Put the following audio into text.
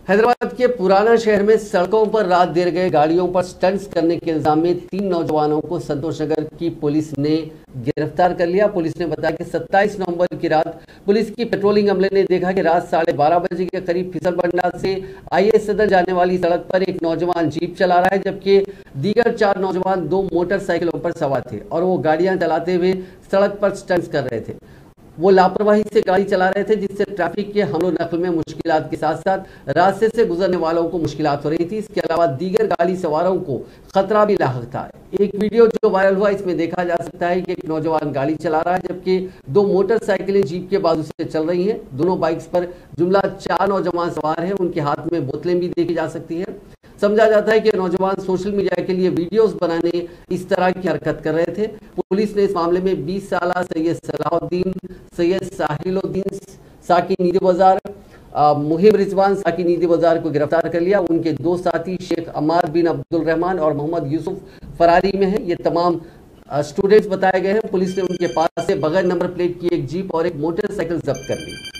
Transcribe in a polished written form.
हैदराबाद के पुराना शहर में सड़कों पर रात देर गए गाड़ियों पर स्टंट्स करने के इल्जाम में 3 नौजवानों को संतोषनगर की पुलिस ने गिरफ्तार कर लिया। पुलिस ने बताया कि 27 नवंबर की रात पुलिस की पेट्रोलिंग अमले ने देखा कि रात 12:30 बजे के करीब फिसलबंडा से आईएएस सदर जाने वाली सड़क पर एक नौजवान जीप चला रहा है, जबकि दीगर 4 नौजवान 2 मोटरसाइकिलों पर सवार थे और वो गाड़ियां चलाते हुए सड़क पर स्टंट्स कर रहे थे। वो लापरवाही से गाड़ी चला रहे थे, जिससे ट्रैफिक के हमलो नकल में मुश्किलात के साथ साथ रास्ते से गुजरने वालों को मुश्किलात हो रही थी। इसके अलावा दीगर गाड़ी सवारों को खतरा भी लाहक था। एक वीडियो जो वायरल हुआ, इसमें देखा जा सकता है कि एक नौजवान गाड़ी चला रहा है, जबकि 2 मोटरसाइकिलें जीप के बाजू से चल रही हैं। दोनों बाइक्स पर जुमला 4 नौजवान सवार हैं। उनके हाथ में बोतलें भी देखी जा सकती है। समझा जाता है कि नौजवान सोशल मीडिया के लिए वीडियोस बनाने इस तरह की हरकत कर रहे थे। पुलिस ने इस मामले में 20 साल सैयद सलाहुद्दीन, सैयद साहिलुद्दीन साकी नीदी बाजार, मुहिम रिजवान साकी नीदी बाजार को गिरफ्तार कर लिया। उनके 2 साथी शेख अमार बिन अब्दुल रहमान और मोहम्मद यूसुफ फरारी में है। ये तमाम स्टूडेंट्स बताए गए हैं। पुलिस ने उनके पास से बगैर नंबर प्लेट की एक जीप और एक मोटरसाइकिल जब्त कर ली।